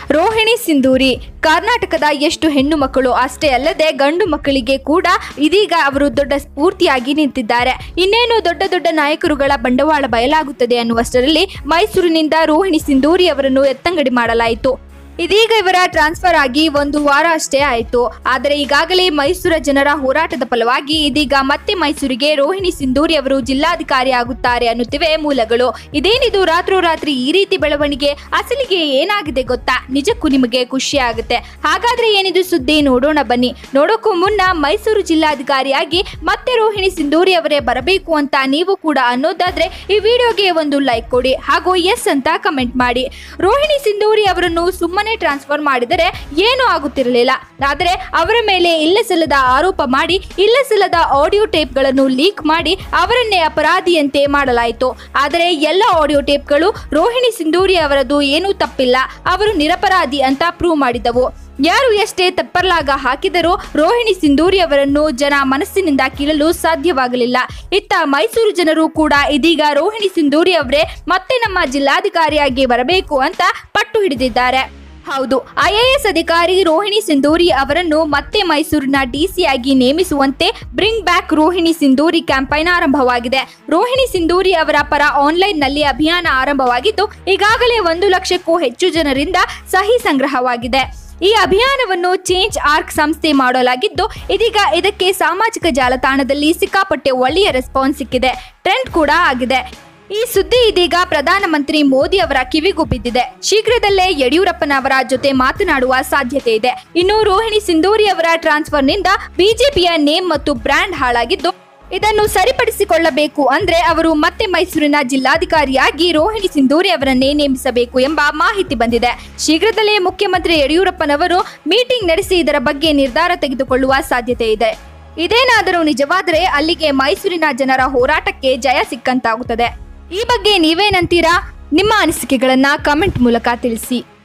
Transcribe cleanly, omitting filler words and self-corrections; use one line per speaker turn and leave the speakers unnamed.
ರೋಹಿಣಿ ಸಿಂಧೂರಿ ಕರ್ನಾಟಕದ ಎಷ್ಟು ಹೆಣ್ಣು ಮಕ್ಕಳು ಅಷ್ಟೇ ಅಲ್ಲದೆ ಗಂಡು ಮಕ್ಕಳಿಗೆ ಕೂಡ ಇದೀಗ ಅವರು ದೊಡ್ಡ ಸ್ಫೂರ್ತಿಯಾಗಿ ನಿಂತಿದ್ದಾರೆ. ಇನ್ನೇನು ದೊಡ್ಡ ದೊಡ್ಡ ನಾಯಕರುಗಳ ಬಂಡವಾಳ ಬಯಲಾಗುತ್ತದೆ ಅನ್ನುವಷ್ಟರಲ್ಲಿ ಮೈಸೂರಿನಿಂದ ರೋಹಿಣಿ ಸಿಂಧೂರಿ ಅವರನ್ನು ಎತ್ತಂಗಡಿ ಮಾಡಲಾಯಿತು. ಇದೀಗ ಇವರ ಟ್ರಾನ್ಸ್ಫರ್ ಆಗಿ 1 ವಾರ ಅಷ್ಟೇ ಆಯಿತು. ಆದರೆ ಈಗಾಗಲೇ ಮೈಸೂರ ಜನರ ಹೋರಾಟದ ಫಲವಾಗಿ ಇದೀಗ ಮತ್ತೆ ಮೈಸೂರಿಗೆ ರೋಹಿಣಿ ಸಿಂಧೂರಿ ಅವರು ಜಿಲ್ಲಾಧಿಕಾರಿ ಆಗುತ್ತಾರೆ ಅನ್ನುತ್ತಿವೆ ಮೂಲಗಳು. ಇದೇನಿದು ರಾತ್ರೋರಾತ್ರಿ ಈ ರೀತಿ ಬೆಳವಣಿಗೆ? ಅಸಲಿಗೆ ಏನಾಗಿದೆ ಗೊತ್ತಾ? ನಿಜಕ್ಕೂ ನಿಮಗೆ ಖುಷಿ ಆಗುತ್ತೆ. ಹಾಗಾದ್ರೆ ಏನಿದು ಸುದ್ದಿ ನೋಡೋಣ ಬನ್ನಿ. ನೋಡೋಕ್ಕೂ ಮುನ್ನ ಮೈಸೂರು ಜಿಲ್ಲಾಧಿಕಾರಿಯಾಗಿ ಮತ್ತೆ ರೋಹಿಣಿ ಸಿಂಧೂರಿ ಅವರೇ ಬರಬೇಕು ಅಂತ ನೀವು ಕೂಡ ಅನ್ನೋದಾದ್ರೆ ಈ ವಿಡಿಯೋಗೆ ಒಂದು ಲೈಕ್ ಕೊಡಿ ಹಾಗೂ ಎಸ್ ಅಂತ ಕಮೆಂಟ್ ಮಾಡಿ. ರೋಹಿಣಿ ಸಿಂಧೂರಿ ಅವರನ್ನು ಸುಮ್ಮನೆ ಟ್ರಾನ್ಸ್ಫರ್ ಮಾಡಿದರೆ ಏನೂ ಆಗುತ್ತಿರಲಿಲ್ಲ. ಆದರೆ ಅವರ ಮೇಲೆ ಇಲ್ಲಸಲ್ಲದ ಆರೋಪ ಮಾಡಿ ಇಲ್ಲಸಲ್ಲದ ಆಡಿಯೋ ಟೇಪ್ಗಳನ್ನು ಲೀಕ್ ಮಾಡಿ ಅವರನ್ನೇ ಅಪರಾಧಿಯಂತೆ ಮಾಡಲಾಯಿತು. ಆದರೆ ಎಲ್ಲ ಆಡಿಯೋ ಟೇಪ್ಗಳು ರೋಹಿಣಿ ಸಿಂಧೂರಿ ಅವರದು ಏನೂ ತಪ್ಪಿಲ್ಲ, ಅವರು ನಿರಪರಾಧಿ ಅಂತ ಪ್ರೂವ್ ಮಾಡಿದವು. ಯಾರು ಎಷ್ಟೇ ತಪ್ಪರ್ಲಾಗ ಹಾಕಿದರೂ ರೋಹಿಣಿ ಸಿಂಧೂರಿ ಅವರನ್ನು ಜನ ಮನಸ್ಸಿನಿಂದ ಕೀಳಲು ಸಾಧ್ಯವಾಗಲಿಲ್ಲ. ಇತ್ತ ಮೈಸೂರು ಜನರು ಕೂಡ ಇದೀಗ ರೋಹಿಣಿ ಸಿಂಧೂರಿ ಅವರೇ ಮತ್ತೆ ನಮ್ಮ ಜಿಲ್ಲಾಧಿಕಾರಿಯಾಗಿ ಬರಬೇಕು ಅಂತ ಪಟ್ಟು ಹಿಡಿದಿದ್ದಾರೆ. ಹೌದು, IAS ಅಧಿಕಾರಿ ರೋಹಿಣಿ ಸಿಂಧೂರಿ ಅವರನ್ನು ಮತ್ತೆ ಮೈಸೂರಿನ DC ಆಗಿ ನೇಮಿಸುವಂತೆ bring back Rohini Sindhuri campaign ಆರಂಭವಾಗಿದೆ. ರೋಹಿಣಿ ಸಿಂಧೂರಿ ಅವರ ಪರ ಆನ್ಲೈನ್ ನಲ್ಲಿ ಅಭಿಯಾನ ಆರಂಭವಾಗಿದ್ದು ಈಗಾಗಲೇ 1 ಲಕ್ಷಕ್ಕೂ ಹೆಚ್ಚು ಜನರಿಂದ ಸಹಿ ಸಂಗ್ರಹವಾಗಿದೆ. ಈ ಅಭಿಯಾನವನ್ನು ಚೇಂಜ್ ಆರ್ಕ್ ಸಂಸ್ಥೆ ಮಾಡಲಾಗಿದ್ದು ಇದೀಗ ಇದಕ್ಕೆ ಸಾಮಾಜಿಕ ಜಾಲತಾಣದಲ್ಲಿ ಸಿಕ್ಕಾಪಟ್ಟೆ ಒಳ್ಳೆಯ ರೆಸ್ಪಾನ್ಸ್ ಸಿಕ್ಕಿದೆ, ಟ್ರೆಂಡ್ ಕೂಡ ಆಗಿದೆ. ಈ ಸುದ್ದಿ ಇದೀಗ ಪ್ರಧಾನಮಂತ್ರಿ ಮೋದಿ ಅವರ ಕಿವಿಗೂ ಬಿದ್ದಿದೆ. ಶೀಘ್ರದಲ್ಲೇ ಯಡಿಯೂರಪ್ಪನವರ ಜೊತೆ ಮಾತನಾಡುವ ಸಾಧ್ಯತೆ ಇದೆ. ಇನ್ನು ರೋಹಿಣಿ ಸಿಂಧೂರಿ ಅವರ ಟ್ರಾನ್ಸ್ಫರ್ನಿಂದ ಬಿಜೆಪಿಯ ನೇಮ್ ಮತ್ತು ಬ್ರ್ಯಾಂಡ್ ಹಾಳಾಗಿದ್ದು ಇದನ್ನು ಸರಿಪಡಿಸಿಕೊಳ್ಳಬೇಕು ಅಂದ್ರೆ ಅವರು ಮತ್ತೆ ಮೈಸೂರಿನ ಜಿಲ್ಲಾಧಿಕಾರಿಯಾಗಿ ರೋಹಿಣಿ ಸಿಂಧೂರಿ ಅವರನ್ನೇ ನೇಮಿಸಬೇಕು ಎಂಬ ಮಾಹಿತಿ ಬಂದಿದೆ. ಶೀಘ್ರದಲ್ಲೇ ಮುಖ್ಯಮಂತ್ರಿ ಯಡಿಯೂರಪ್ಪನವರು ಮೀಟಿಂಗ್ ನಡೆಸಿ ಇದರ ಬಗ್ಗೆ ನಿರ್ಧಾರ ತೆಗೆದುಕೊಳ್ಳುವ ಸಾಧ್ಯತೆ ಇದೆ. ಇದೇನಾದರೂ ನಿಜವಾದರೆ ಅಲ್ಲಿಗೆ ಮೈಸೂರಿನ ಜನರ ಹೋರಾಟಕ್ಕೆ ಜಯ ಸಿಕ್ಕಂತಾಗುತ್ತದೆ. ಈ ಬಗ್ಗೆ ನೀವೇನಂತೀರಾ? ನಿಮ್ಮ ಅನಿಸಿಕೆಗಳನ್ನ ಕಮೆಂಟ್ ಮೂಲಕ ತಿಳಿಸಿ.